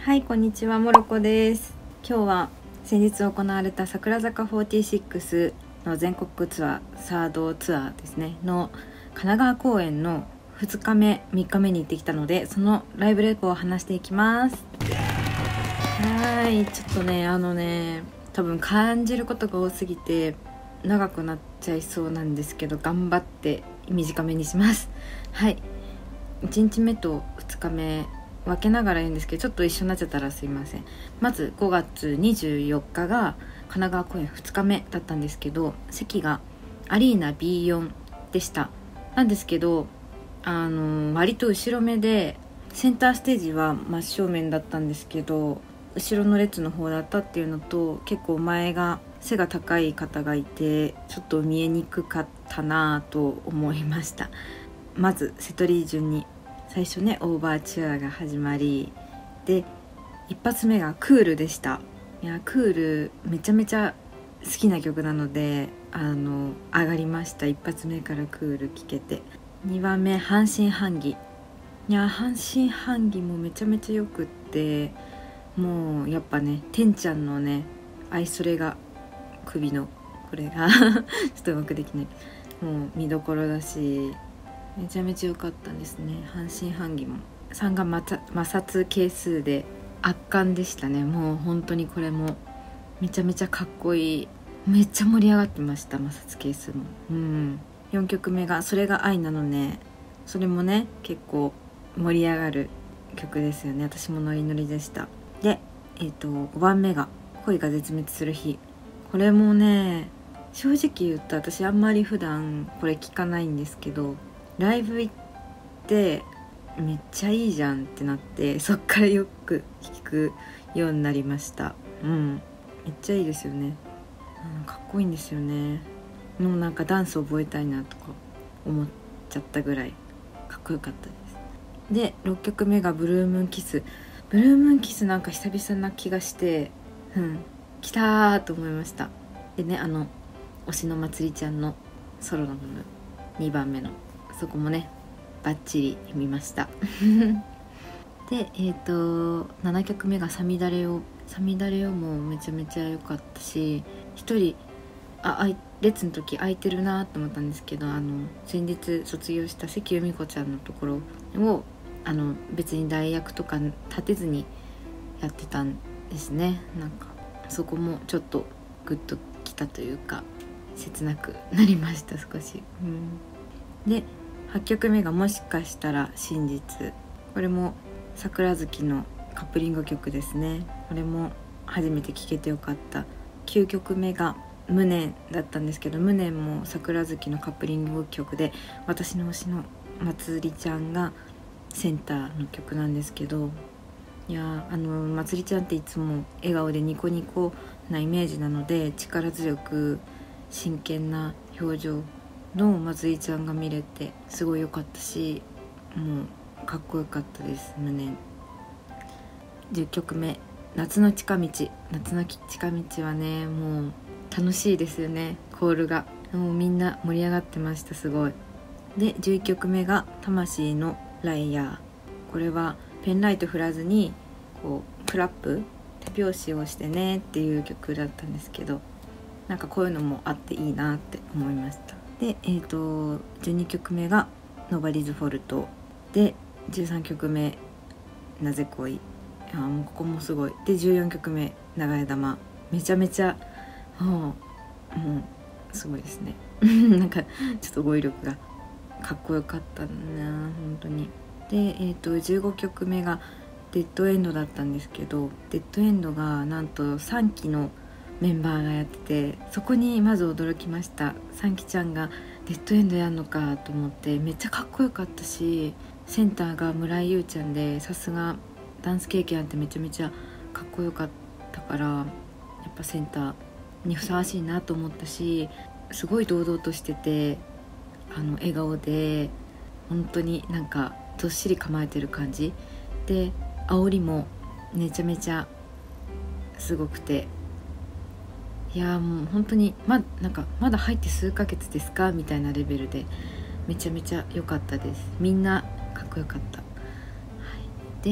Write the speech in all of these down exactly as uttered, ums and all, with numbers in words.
はい、こんにちは、モロコです。今日は先日行われた桜坂フォーティシックスの全国ツアー、サードツアーですねの神奈川公演のふつかめみっかめに行ってきたので、そのライブレポを話していきます。はい、ちょっとねあのね多分感じることが多すぎて長くなっちゃいそうなんですけど、頑張って短めにします。はい、いちにちめとふつかめ分けながら言うんですけど、ちょっと一緒になっちゃったらすいません。まずごがつにじゅうよっかが神奈川公演ふつかめだったんですけど、席がアリーナ ビーよん でした。なんですけどあの割と後ろ目で、センターステージは真正面だったんですけど後ろの列の方だったっていうのと、結構前が背が高い方がいてちょっと見えにくかったなと思いました。まずセトリー順に最初ねオーバーチュアが始まりで、一発目がクールでした。いやクールめちゃめちゃ好きな曲なのであの上がりました。一発目からクール聴けて。にばんめ半信半疑。いや半信半疑もめちゃめちゃよくって、もうやっぱねてんちゃんのね愛それが首のこれがちょっとうまくできない、もう見どころだしめちゃめちゃ良かったんですね。半信半疑もさんが摩擦係数で圧巻でしたね。もう本当にこれもめちゃめちゃかっこいい。めっちゃ盛り上がってました。摩擦係数も、うん、よんきょくめがそれが愛なのね。それもね結構盛り上がる曲ですよね。私もノリノリでした。で、えーと、ごばんめが恋が絶滅する日。これもね正直言うと私あんまり普段これ聞かないんですけど、ライブ行ってめっちゃいいじゃんってなって、そっからよく聞くようになりました。うん、めっちゃいいですよね。うん、かっこいいんですよね。もうなんかダンス覚えたいなとか思っちゃったぐらいかっこよかったです。でろっきょくめがブルームーンキス。ブルームーンキスなんか久々な気がして、うん来たーと思いました。でねあの推しのまつりちゃんのソロの部分にばんめのそこもねバッチリ見ましたでえっ、ー、とななきょくめがサミダレオ。サミダレオもめちゃめちゃ良かったし、一人ああい列の時空いてるなと思ったんですけど、あの先日卒業した関由美子ちゃんのところをあの別に代役とか立てずにやってたんですね。なんかそこもちょっとグッときたというか切なくなりました少し、うん、ではちきょくめがもしかしたら真実。これも桜月のカップリング曲ですね。これも初めて聴けてよかった。きゅうきょくめが無念だったんですけど、無念も桜月のカップリング曲で、私の推しのまつりちゃんがセンターの曲なんですけど、いやあのまつりちゃんっていつも笑顔でニコニコなイメージなので、力強く真剣な表情のまつりちゃんが見れてすごい良かったし、もうかっこよかったです。無念。じゅっきょくめ夏の近道。夏の近道はねもう楽しいですよね。コールがもうみんな盛り上がってました。すごい。でじゅういっきょくめが魂のライヤー。これはペンライト振らずにこうクラップ手拍子をしてねっていう曲だったんですけど、なんかこういうのもあっていいなって思いました。でえーとじゅうにきょくめがノバリズフォルトで、じゅうさんきょくめなぜ恋。あもうここもすごい。でじゅうよんきょくめ長屋玉。めちゃめちゃもう、もうすごいですねなんかちょっと語彙力がかっこよかったな本当に。で、えー、とじゅうごきょくめがデッドエンドだったんですけど、デッドエンドがなんとさんきのメンバーがやってて、そこにまず驚きました。さんきちゃんがデッドエンドやんのかと思って、めっちゃかっこよかったし、センターが村井優ちゃんで、さすがダンス経験あってめちゃめちゃかっこよかったから、やっぱセンターにふさわしいなと思ったし、すごい堂々としてて、あの笑顔で本当になんかどっしり構えてる感じで、煽りもめちゃめちゃすごくて、いやもう本当に ま, なんかまだ入って数ヶ月ですかみたいなレベルでめちゃめちゃ良かったです。みんなかっこよかった、はい、で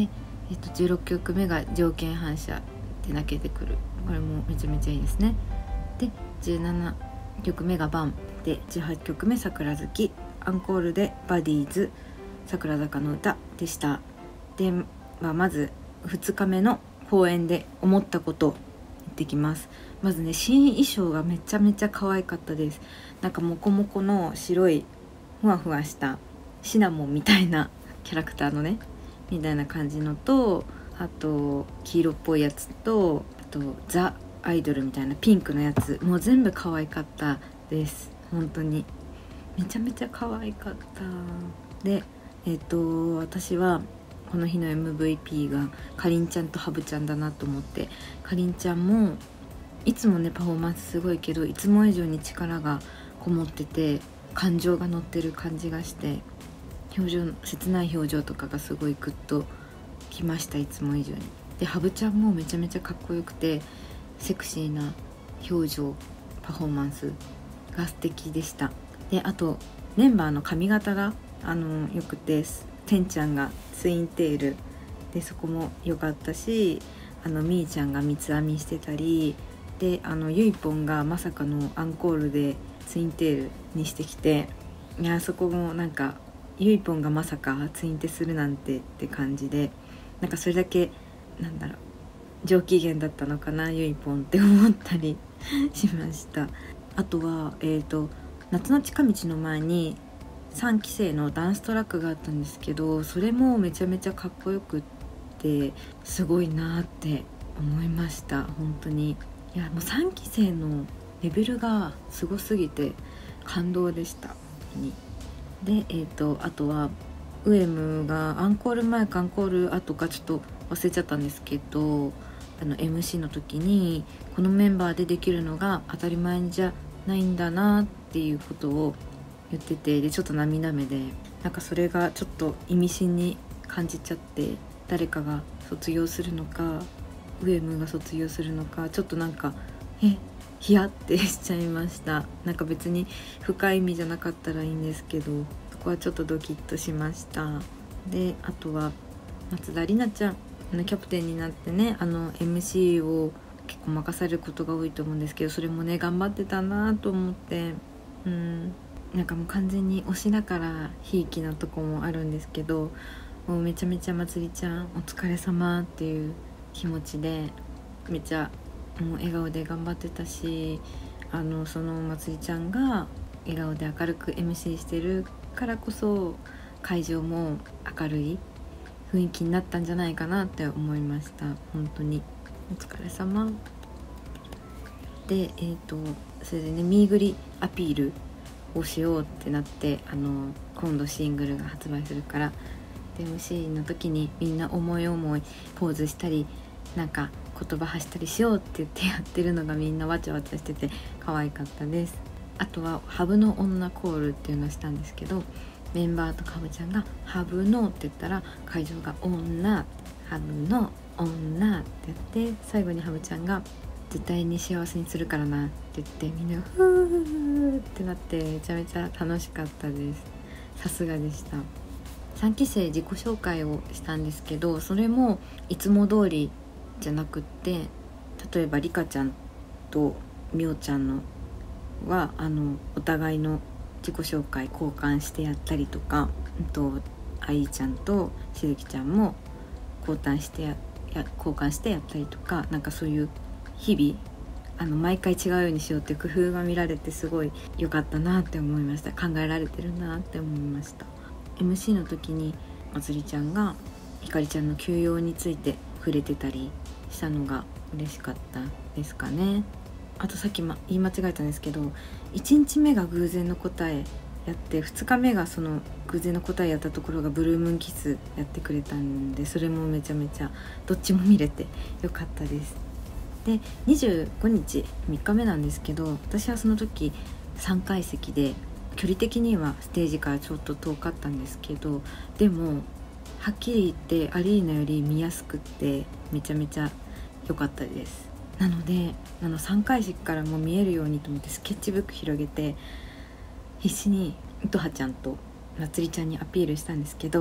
えっと、じゅうろっきょくめが条件反射で泣けてくる、これもめちゃめちゃいいですね。でじゅうななきょくめがバンで、じゅうはちきょくめ桜月、アンコールでバディーズ、桜坂の歌でした。で、まあ、まずふつかめの公演で思ったこと言ってきます。まずね、新衣装がめちゃめちゃ可愛かったです。なんかモコモコの白いふわふわしたシナモンみたいなキャラクターのねみたいな感じのと、あと黄色っぽいやつと、あとザ・アイドルみたいなピンクのやつ、もう全部可愛かったです。本当にめちゃめちゃ可愛かった。でえっと私はこの日の エムブイピー がかりんちゃんとハブちゃんだなと思って、かりんちゃんもいつもねパフォーマンスすごいけど、いつも以上に力がこもってて感情が乗ってる感じがして、表情切ない表情とかがすごいグッときました、いつも以上に。でハブちゃんもめちゃめちゃかっこよくて、セクシーな表情パフォーマンスが素敵でした。であとメンバーの髪型があのよくて、てんちゃんがツインテールでそこも良かったし、あのみーちゃんが三つ編みしてたりで、あのゆいぽんがまさかのアンコールでツインテールにしてきて、いやそこもなんかゆいぽんがまさかツインテするなんてって感じで、なんかそれだけなんだろう上機嫌だったのかなゆいぽんって思ったりしました。あとは、えーと、夏の近道の前にさんきせいのダンストラックがあったんですけど、それもめちゃめちゃかっこよくってすごいなって思いました。本当にいやもうさんきせいのレベルがすごすぎて感動でした。本当に。で、えーと、あとはウエムがアンコール前かアンコール後かちょっと忘れちゃったんですけど、あの エムシー の時にこのメンバーでできるのが当たり前じゃないんだなっていうことを言ってて、でちょっと涙目で、なんかそれがちょっと意味深に感じちゃって、誰かが卒業するのかウエムが卒業するのか、ちょっとなんかえヒヤってしちゃいました。なんか別に深い意味じゃなかったらいいんですけど、そこはちょっとドキッとしました。であとは松田里奈ちゃん、あのキャプテンになってね、あの エムシー を結構任されることが多いと思うんですけど、それもね頑張ってたなと思って、うんなんかもう完全に推しだからひいきなとこもあるんですけど、もうめちゃめちゃまつりちゃんお疲れ様っていう気持ちでめっちゃもう笑顔で頑張ってたし、あのそのまつりちゃんが笑顔で明るく エムシー してるからこそ会場も明るい雰囲気になったんじゃないかなって思いました。本当にお疲れ様で、えーとそれでねミーグリアピールをしようってなって、あの今度シングルが発売するから、で エムシー の時にみんな思い思いポーズしたりなんか言葉発したりしようって言ってやってるのがみんなわちゃわちゃしてて可愛かったです。あとはハブの女コールっていうのをしたんですけど、メンバーとかぶちゃんがハブのって言ったら会場が女、ハブの女ってやって、最後にハブちゃんが絶対に幸せにするからなって言って、みんながフーってなってめちゃめちゃ楽しかったです。さすがでした。さんきせい自己紹介をしたんですけど、それもいつも通りじゃなくって、例えばリカちゃんとみおちゃんのはあのお互いの自己紹介交換してやったりとか、とあいちゃんとしずきちゃんも交換してやや交換してやったりとか、なんかそういう日々あの毎回違うようにしようっていう工夫が見られてすごい良かったなって思いました。考えられてるなって思いました。 エムシー の時にまつりちゃんがひかりちゃんの休養について触れてたりしたのが嬉しかったですかね。あとさっき、ま、言い間違えたんですけど、いちにちめが偶然の答えやってふつかめがその偶然の答えやったところがブルームーンキスやってくれたんで、それもめちゃめちゃどっちも見れてよかったです。でにじゅうごにちみっかめなんですけど、私はその時さんかいせきで距離的にはステージからちょっと遠かったんですけど、でもはっきり言ってアリーナより見やすくってめちゃめちゃ良かったです。なのであのさんかいせきからも見えるようにと思ってスケッチブック広げて必死に糸葉ちゃんとまつりちゃんにアピールしたんですけど、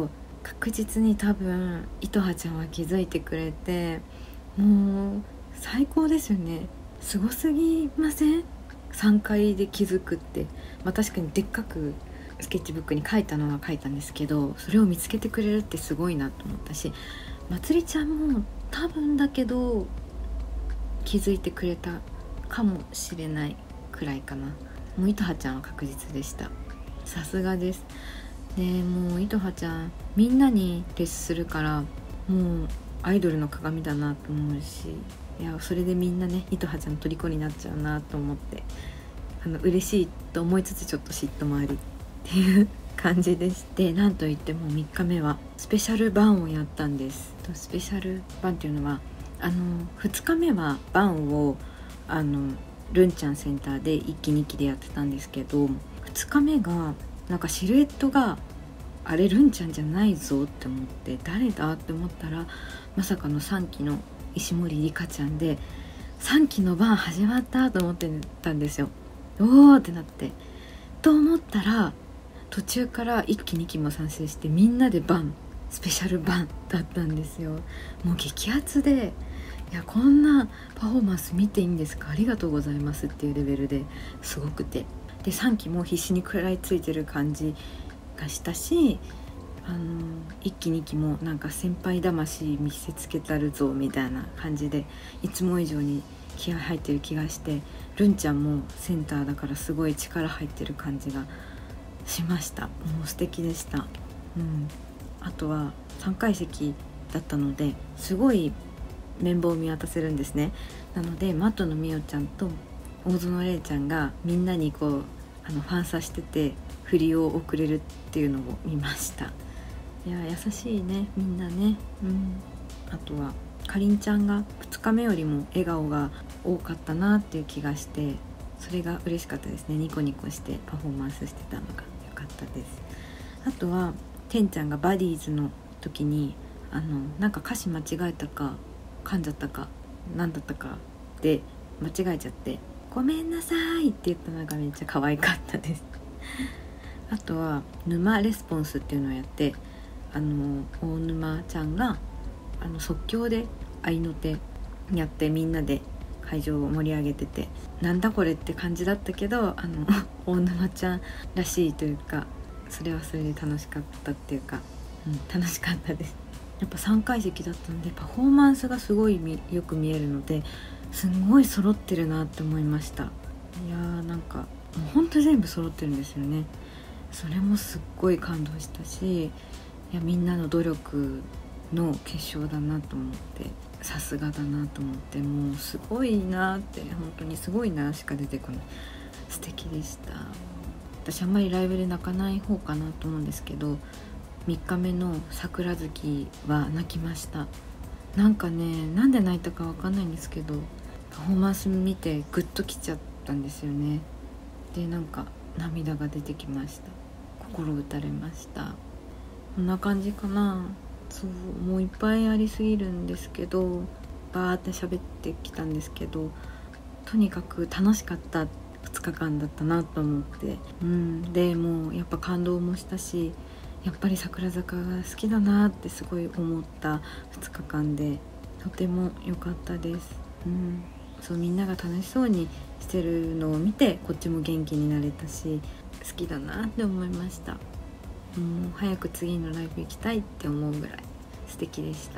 確実に多分糸葉ちゃんは気づいてくれて、もう最高ですよね。すごすぎません？さんかいで気づくって、まあ、確かにでっかくスケッチブックに書いたのは書いたんですけど、それを見つけてくれるってすごいなと思ったし、まつりちゃんも多分だけど気づいてくれたかもしれないくらいかな。もう糸葉ちゃんは確実でした。さすがです。でもう糸葉ちゃんみんなに徹するから、もうアイドルの鏡だなと思うし、いやそれでみんなね糸葉ちゃんの虜になっちゃうなと思って、あの嬉しいと思いつつちょっと嫉妬もありっていう感じでして、なんといってもみっかめはスペシャル版をやったんです。スペシャル版っていうのは、あのふつかめは版をあのルンちゃんセンターでいっきにきでやってたんですけど、ふつかめがなんかシルエットがあれルンちゃんじゃないぞって思って、誰だって思ったらまさかのさんきの石森里香ちゃんで、さんきの番始まったと思ってたんですよ。おーってなってと思ったら、途中からいっきにきも賛成してみんなで番スペシャル版だったんですよ。もう激アツで、いやこんなパフォーマンス見ていいんですか、ありがとうございますっていうレベルですごくて、でさんきも必死に食らいついてる感じがしたし、あのいっきにきもなんか先輩魂見せつけたるぞみたいな感じで、いつも以上に気合入ってる気がして、ルンちゃんもセンターだからすごい力入ってる感じがしました。もう素敵でした。うん、あとはさんかい席だったのですごい面貌を見渡せるんですね。なのでマットのみおちゃんと大園玲ちゃんがみんなにこうあのファンサしてて振りを送れるっていうのを見ました。いや優しいねみんなね。うん、あとはかりんちゃんがふつかめよりも笑顔が多かったなっていう気がして、それが嬉しかったですね。ニコニコしてパフォーマンスしてたのが良かったです。あとはてんちゃんがバディーズの時にあのなんか歌詞間違えたか噛んじゃったか何だったかで間違えちゃってごめんなさいって言ったのがめっちゃ可愛かったですあとは沼レスポンスっていうのをやって、あの大沼ちゃんがあの即興で合いの手やってみんなで会場を盛り上げてて、なんだこれって感じだったけど、あの大沼ちゃんらしいというか、それはそれで楽しかったっていうか、うん、楽しかったです。やっぱさんかい席だったのでパフォーマンスがすごいみよく見えるので、すんごい揃ってるなって思いました。いやーなんかもうほんと全部揃ってるんですよね。それもすっごい感動したし、いやみんなの努力の結晶だなと思って、さすがだなと思って、もうすごいなって、本当にすごいなしか出てこない。素敵でした。私あんまりライブで泣かない方かなと思うんですけど、みっかめの桜月は泣きました。なんかね、なんで泣いたかわかんないんですけど、パフォーマンス見てグッときちゃったんですよね。でなんか涙が出てきました。心打たれました。こんな感じかな。そうもういっぱいありすぎるんですけど、バーって喋ってきたんですけど、とにかく楽しかったふつかかんだったなと思って、うん、でもうやっぱ感動もしたし、やっぱり桜坂が好きだなってすごい思ったふつかかんで、とても良かったです。うん、そうみんなが楽しそうにしてるのを見てこっちも元気になれたし、好きだなって思いました。もう早く次のライブ行きたいって思うぐらい素敵でした。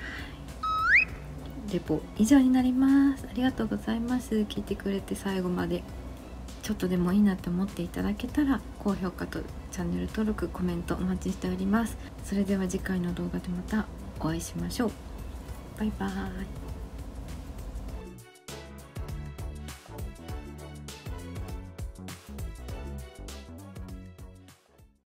レポ以上になります。ありがとうございます。聞いてくれて最後まで。ちょっとでもいいなって思っていただけたら高評価とチャンネル登録、コメントお待ちしております。それでは次回の動画でまたお会いしましょう。バイバーイ。